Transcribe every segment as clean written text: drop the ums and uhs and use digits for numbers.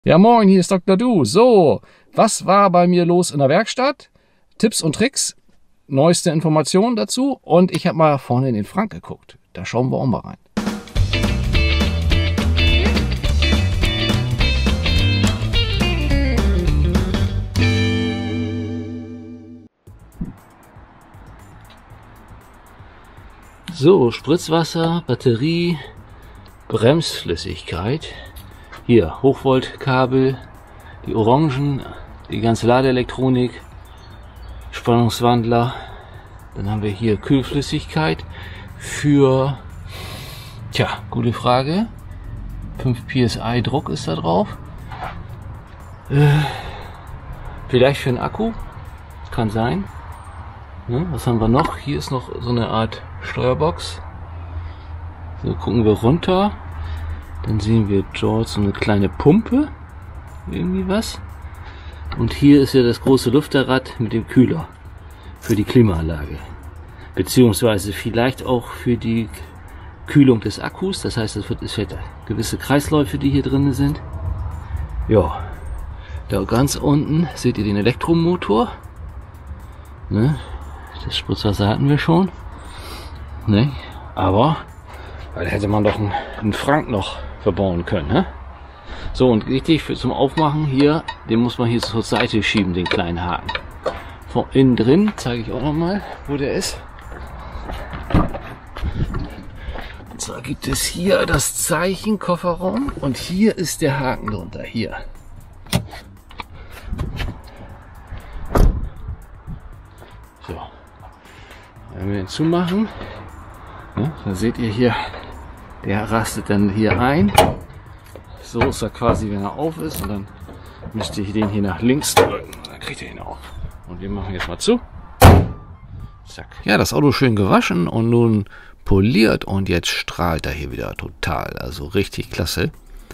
Ja, moin, hier ist Dr. Du. So, was war bei mir los in der Werkstatt? Tipps und Tricks, neueste Informationen dazu und ich habe mal vorne in den Frank geguckt. Da schauen wir auch mal rein. So, Spritzwasser, Batterie, Bremsflüssigkeit. Hier, Hochvoltkabel, die Orangen, die ganze Ladeelektronik, Spannungswandler. Dann haben wir hier Kühlflüssigkeit für, gute Frage, 5 PSI Druck ist da drauf. Vielleicht für einen Akku, das kann sein. Was haben wir noch? Hier ist noch so eine Art Steuerbox. So, gucken wir runter. Dann sehen wir dort so eine kleine Pumpe. Irgendwie was. Und hier ist ja das große Lüfterrad mit dem Kühler. Für die Klimaanlage. Beziehungsweise vielleicht auch für die Kühlung des Akkus. Das heißt, es wird gewisse Kreisläufe, die hier drin sind. Ja. Da ganz unten seht ihr den Elektromotor. Ne? Das Spritzwasser hatten wir schon. Ne? Aber da hätte man doch einen Frank noch verbauen können. Ne? So, und richtig zum Aufmachen hier, den muss man hier zur Seite schieben, den kleinen Haken. Von innen drin zeige ich auch noch mal, wo der ist. Und zwar gibt es hier das Zeichen Kofferraum und hier ist der Haken drunter. Hier. So. Wenn wir den zumachen, dann seht ihr hier, der rastet dann hier ein. So ist er quasi, wenn er auf ist. Und dann müsst ihr den hier nach links drücken. Dann kriegt ihr ihn auf. Und wir machen jetzt mal zu. Zack. Ja, das Auto schön gewaschen und nun poliert. Und jetzt strahlt er hier wieder total. Also richtig klasse.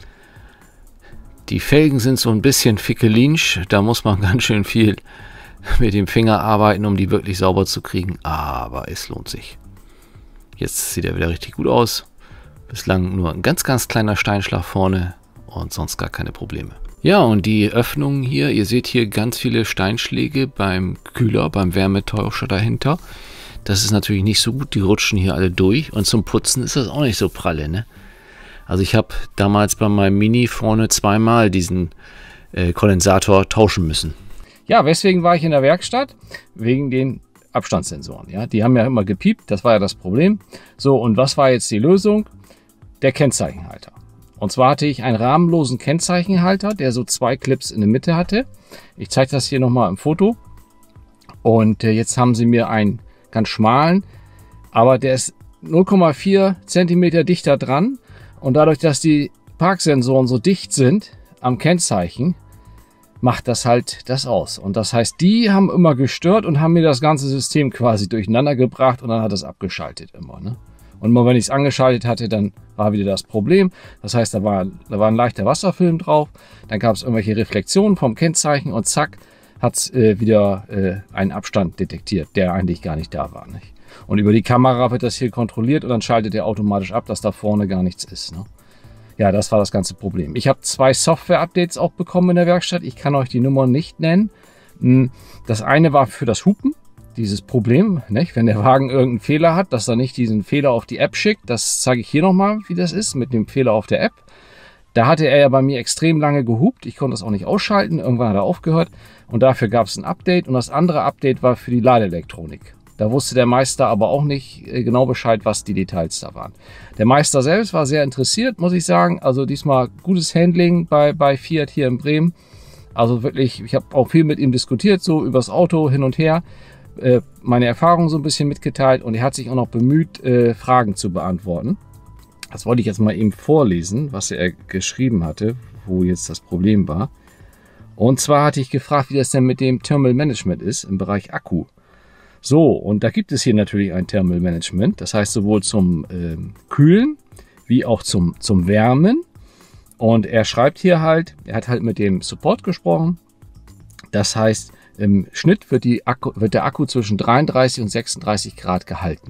Die Felgen sind so ein bisschen fickelinsch. Da muss man ganz schön viel mit dem Finger arbeiten, um die wirklich sauber zu kriegen. Aber es lohnt sich. Jetzt sieht er wieder richtig gut aus. Bislang nur ein ganz, ganz kleiner Steinschlag vorne und sonst gar keine Probleme. Ja, und die Öffnungen hier, ihr seht hier ganz viele Steinschläge beim Kühler, beim Wärmetauscher dahinter. Das ist natürlich nicht so gut, die rutschen hier alle durch und zum Putzen ist das auch nicht so pralle, ne? Also ich habe damals bei meinem Mini vorne zweimal diesen Kondensator tauschen müssen. Ja, weswegen war ich in der Werkstatt? Wegen den Abstandssensoren. Ja, die haben ja immer gepiept, das war ja das Problem. So, und was war jetzt die Lösung? Der Kennzeichenhalter. Und zwar hatte ich einen rahmenlosen Kennzeichenhalter, der so 2 Clips in der Mitte hatte. Ich zeige das hier nochmal im Foto. Und jetzt haben sie mir einen ganz schmalen, aber der ist 0,4 cm dichter dran. Und dadurch, dass die Parksensoren so dicht sind am Kennzeichen, macht das halt das aus. Und das heißt, die haben immer gestört und haben mir das ganze System quasi durcheinander gebracht und dann hat es abgeschaltet immer. Ne? Und immer wenn ich es angeschaltet hatte, dann war wieder das Problem. Das heißt, da war ein leichter Wasserfilm drauf. Dann gab es irgendwelche Reflexionen vom Kennzeichen und zack, hat es wieder einen Abstand detektiert, der eigentlich gar nicht da war. Nicht? Und über die Kamera wird das hier kontrolliert und dann schaltet er automatisch ab, dass da vorne gar nichts ist. Ne? Ja, das war das ganze Problem. Ich habe 2 Software-Updates auch bekommen in der Werkstatt. Ich kann euch die Nummern nicht nennen. Das eine war für das Hupen, dieses Problem, nicht? Wenn der Wagen irgendeinen Fehler hat, dass er nicht diesen Fehler auf die App schickt. Das zeige ich hier nochmal, wie das ist mit dem Fehler auf der App. Da hatte er ja bei mir extrem lange gehupt. Ich konnte das auch nicht ausschalten. Irgendwann hat er aufgehört und dafür gab es ein Update. Und das andere Update war für die Ladeelektronik. Da wusste der Meister aber auch nicht genau Bescheid, was die Details da waren. Der Meister selbst war sehr interessiert, muss ich sagen. Also diesmal gutes Handling bei Fiat hier in Bremen. Also wirklich, ich habe auch viel mit ihm diskutiert, so übers Auto hin und her. Meine Erfahrungen so ein bisschen mitgeteilt und er hat sich auch noch bemüht, Fragen zu beantworten. Das wollte ich jetzt mal eben vorlesen, was er geschrieben hatte, wo jetzt das Problem war. Und zwar hatte ich gefragt, wie das denn mit dem Thermal Management ist im Bereich Akku. So, und da gibt es hier natürlich ein Thermal Management, das heißt sowohl zum Kühlen wie auch zum Wärmen. Und er schreibt hier halt, er hat halt mit dem Support gesprochen. Das heißt, im Schnitt wird der Akku zwischen 33 und 36 Grad gehalten.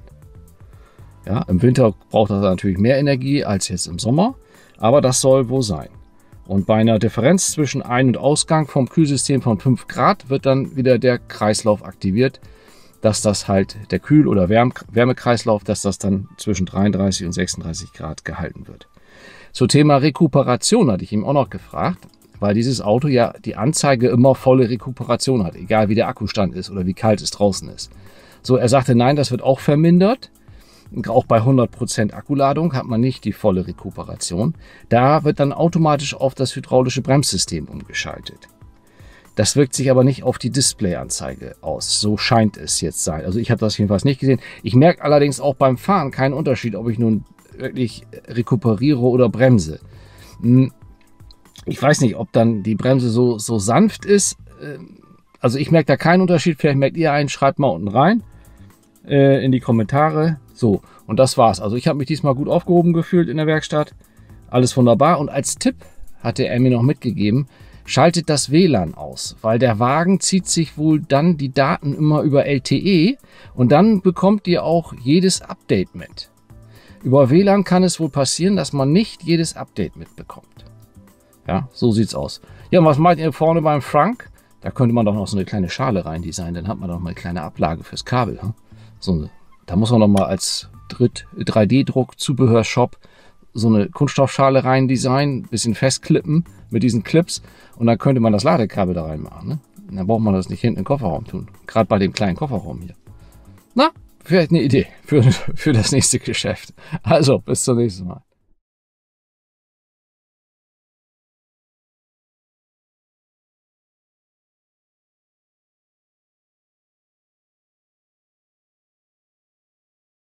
Ja, im Winter braucht er natürlich mehr Energie als jetzt im Sommer, aber das soll wohl sein. Und bei einer Differenz zwischen Ein- und Ausgang vom Kühlsystem von 5 Grad wird dann wieder der Kreislauf aktiviert, dass das halt der Kühl- oder Wärmekreislauf, dass das dann zwischen 33 und 36 Grad gehalten wird. Zum Thema Rekuperation hatte ich ihm auch noch gefragt, weil dieses Auto ja die Anzeige immer volle Rekuperation hat, egal wie der Akkustand ist oder wie kalt es draußen ist. So, er sagte, nein, das wird auch vermindert. Auch bei 100% Akkuladung hat man nicht die volle Rekuperation. Da wird dann automatisch auf das hydraulische Bremssystem umgeschaltet. Das wirkt sich aber nicht auf die Displayanzeige aus. So scheint es jetzt sein. Also ich habe das jedenfalls nicht gesehen. Ich merke allerdings auch beim Fahren keinen Unterschied, ob ich nun wirklich rekuperiere oder bremse. Ich weiß nicht, ob dann die Bremse so sanft ist. Also ich merke da keinen Unterschied. Vielleicht merkt ihr einen, schreibt mal unten rein in die Kommentare. So, und das war's. Also ich habe mich diesmal gut aufgehoben gefühlt in der Werkstatt. Alles wunderbar. Und als Tipp hatte er mir noch mitgegeben, schaltet das WLAN aus, weil der Wagen zieht sich wohl dann die Daten immer über LTE und dann bekommt ihr auch jedes Update mit. Über WLAN kann es wohl passieren, dass man nicht jedes Update mitbekommt. Ja, so sieht's aus. Ja, und was meint ihr vorne beim Frank? Da könnte man doch noch so eine kleine Schale rein designen, dann hat man doch mal eine kleine Ablage fürs Kabel. Hm? Da muss man noch mal als 3D-Druck-Zubehörshop so eine Kunststoffschale rein designen, bisschen festklippen mit diesen Clips und dann könnte man das Ladekabel da reinmachen. Ne? Dann braucht man das nicht hinten im Kofferraum tun. Gerade bei dem kleinen Kofferraum hier. Na, vielleicht eine Idee für das nächste Geschäft. Also, bis zum nächsten Mal.